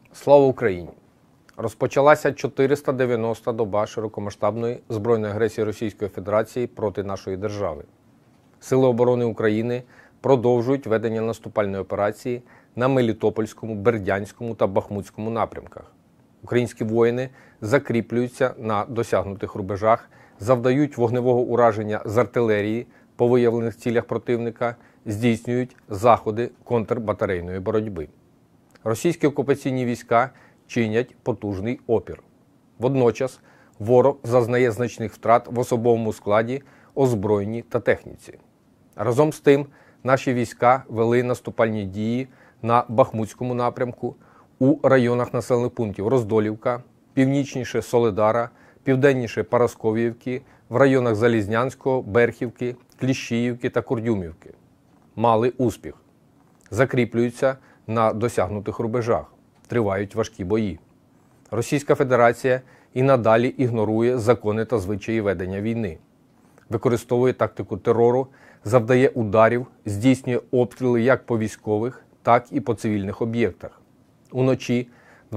Слава Україні! Розпочалася 490-та доба широкомасштабної збройної агресії Російської Федерації проти нашої держави. Сили оборони України продовжують ведення наступальної операції на Мелітопольському, Бердянському та Бахмутському напрямках. Українські воїни закріплюються на досягнутих рубежах, завдають вогневого ураження з артилерії по виявлених цілях противника, здійснюють заходи контрбатарейної боротьби. Російські окупаційні війська чинять потужний опір. Водночас ворог зазнає значних втрат в особовому складі, озброєнні та техніці. Разом з тим, наші війська вели наступальні дії на Бахмутському напрямку, у районах населених пунктів Роздолівка, північніше Солидара, південніше Парасков'ївки, в районах Залізнянського, Берхівки, Кліщіївки та Курдюмівки. Мали успіх. Закріплюються на досягнутих рубежах. Тривають важкі бої. Російська Федерація і надалі ігнорує закони та звичаї ведення війни. Використовує тактику терору, завдає ударів, здійснює обстріли як по військових, так і по цивільних об'єктах. Уночі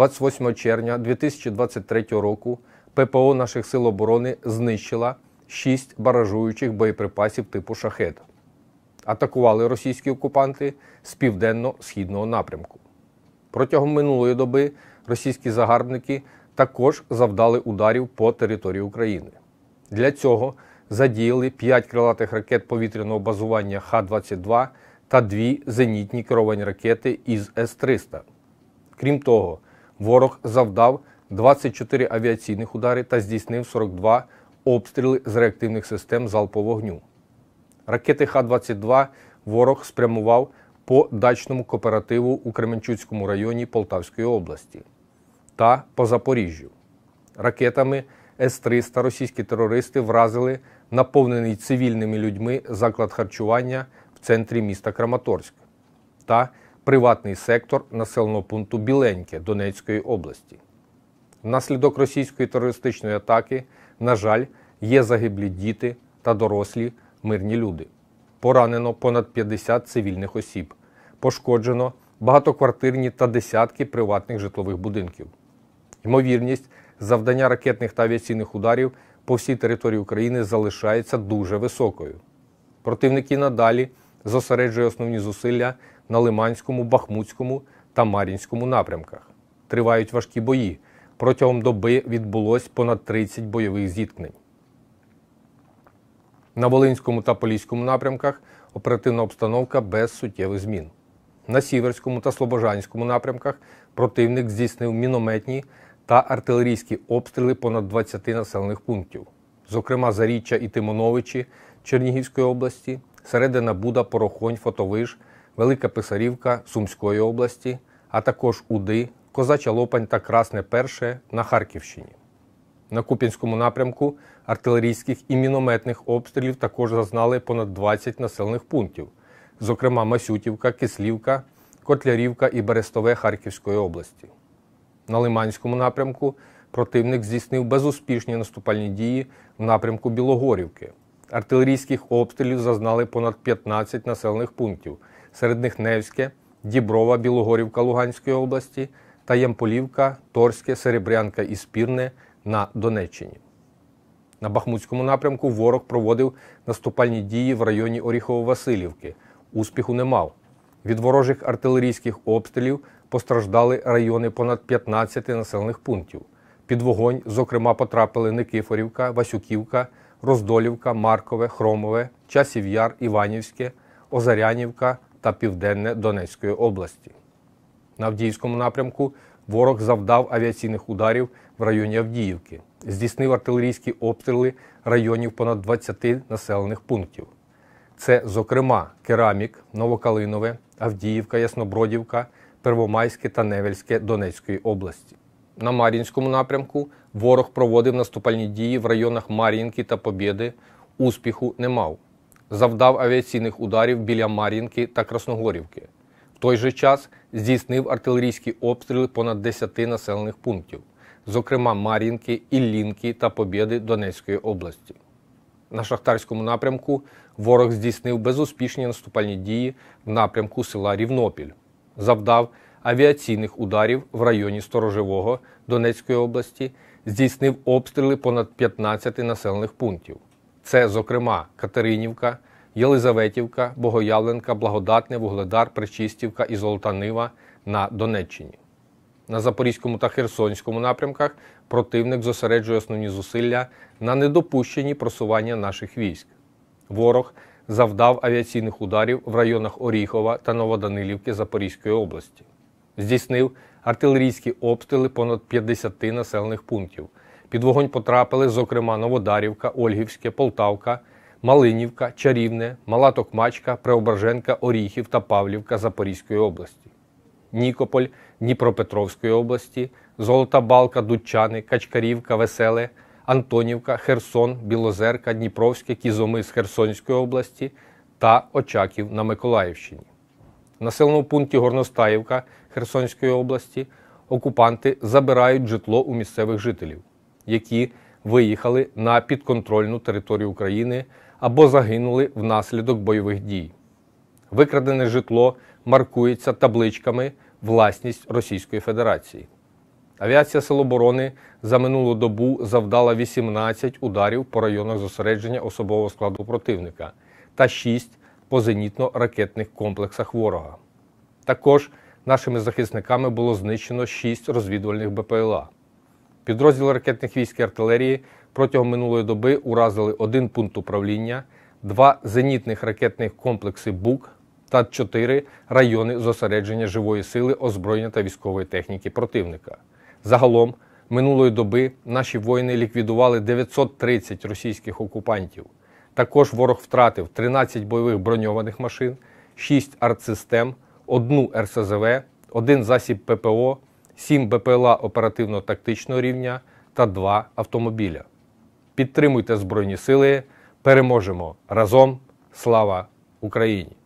28 червня 2023 року ППО наших сил оборони знищила 6 баражуючих боєприпасів типу «Шахед». Атакували російські окупанти з південно-східного напрямку. Протягом минулої доби російські загарбники також завдали ударів по території України. Для цього задіяли 5 крилатих ракет повітряного базування Х-22 та 2 зенітні керовані ракети із С-300. Крім того, ворог завдав 24 авіаційних удари та здійснив 42 обстріли з реактивних систем залпового вогню. Ракети Х-22 ворог спрямував по дачному кооперативу у Кременчуцькому районі Полтавської області та по Запоріжжю. Ракетами С-300 російські терористи вразили наповнений цивільними людьми заклад харчування в центрі міста Краматорськ та приватний сектор населеного пункту Біленьке Донецької області. Внаслідок російської терористичної атаки, на жаль, є загиблі діти та дорослі мирні люди. Поранено понад 50 цивільних осіб. Пошкоджено багатоквартирні та десятки приватних житлових будинків. Ймовірність завдання ракетних та авіаційних ударів по всій території України залишається дуже високою. Противник і надалі зосереджує основні зусилля на Лиманському, Бахмутському та Мар'їнському напрямках. Тривають важкі бої. Протягом доби відбулось понад 30 бойових зіткнень. На Волинському та Поліському напрямках оперативна обстановка без суттєвих змін. На Сіверському та Слобожанському напрямках противник здійснив мінометні та артилерійські обстріли понад 20 населених пунктів, зокрема Заріччя і Тимоновичі Чернігівської області, Середина Буда, Порохонь, Фотовиж, Велика Писарівка Сумської області, а також Уди, Козача Лопань та Красне Перше на Харківщині. На Куп'янському напрямку артилерійських і мінометних обстрілів також зазнали понад 20 населених пунктів, зокрема Масютівка, Кислівка, Котлярівка і Берестове Харківської області. На Лиманському напрямку противник здійснив безуспішні наступальні дії в напрямку Білогорівки. Артилерійських обстрілів зазнали понад 15 населених пунктів, серед них Невське, Діброва, Білогорівка Луганської області та Ямполівка, Торське, Серебрянка і Спірне на Донеччині. На Бахмутському напрямку ворог проводив наступальні дії в районі Оріхово-Василівки. Успіху не мав. Від ворожих артилерійських обстрілів постраждали райони понад 15 населених пунктів. Під вогонь, зокрема, потрапили Никифорівка, Васюківка, Роздолівка, Маркове, Хромове, Часів Яр, Іванівське, Озарянівка та Південне Донецької області. На Авдіївському напрямку ворог завдав авіаційних ударів в районі Авдіївки, здійснив артилерійські обстріли районів понад 20 населених пунктів. Це, зокрема, Керамік, Новокалинове, Авдіївка, Яснобродівка, Первомайське та Невельське Донецької області. На Мар'їнському напрямку ворог проводив наступальні дії в районах Мар'їнки та Побєди, успіху не мав. Завдав авіаційних ударів біля Мар'їнки та Красногорівки. В той же час здійснив артилерійські обстріли понад 10 населених пунктів, зокрема Мар'їнки, Іллінки та Побєди Донецької області. На Шахтарському напрямку ворог здійснив безуспішні наступальні дії в напрямку села Рівнопіль. Завдав авіаційних ударів в районі Сторожевого Донецької області, здійснив обстріли понад 15 населених пунктів. Це, зокрема, Катеринівка, Єлизаветівка, Богоявленка, Благодатне, Вугледар, Пречистівка і Золота Нива на Донеччині. На Запорізькому та Херсонському напрямках противник зосереджує основні зусилля на недопущенні просування наших військ. Ворог завдав авіаційних ударів в районах Оріхова та Новоданилівки Запорізької області. Здійснив артилерійські обстріли понад 50 населених пунктів. Під вогонь потрапили, зокрема, Новодарівка, Ольгівське, Полтавка, Малинівка, Чарівне, Мала Токмачка, Преображенка, Оріхів та Павлівка Запорізької області. Нікополь Дніпропетровської області, Золота Балка, Дудчани, Качкарівка, Веселе, Антонівка, Херсон, Білозерка, Дніпровське, Кізомис Херсонської області та Очаків на Миколаївщині. В населеному пункті Горностаївка Херсонської області окупанти забирають житло у місцевих жителів, які виїхали на підконтрольну територію України або загинули внаслідок бойових дій. Викрадене житло маркується табличками «Власність Російської Федерації». Авіація Сил оборони за минулу добу завдала 18 ударів по районах зосередження особового складу противника та 6 по зенітно-ракетних комплексах ворога. Також нашими захисниками було знищено 6 розвідувальних БПЛА. Підрозділи ракетних військ і артилерії протягом минулої доби уразили 1 пункт управління, 2 зенітних ракетних комплекси БУК та 4 райони зосередження живої сили, озброєння та військової техніки противника. Загалом, минулої доби наші воїни ліквідували 930 російських окупантів. Також ворог втратив 13 бойових броньованих машин, 6 артсистем, 1 РСЗВ, 1 засіб ППО, 7 БПЛА оперативно-тактичного рівня та 2 автомобіля. Підтримуйте Збройні Сили, переможемо разом! Слава Україні!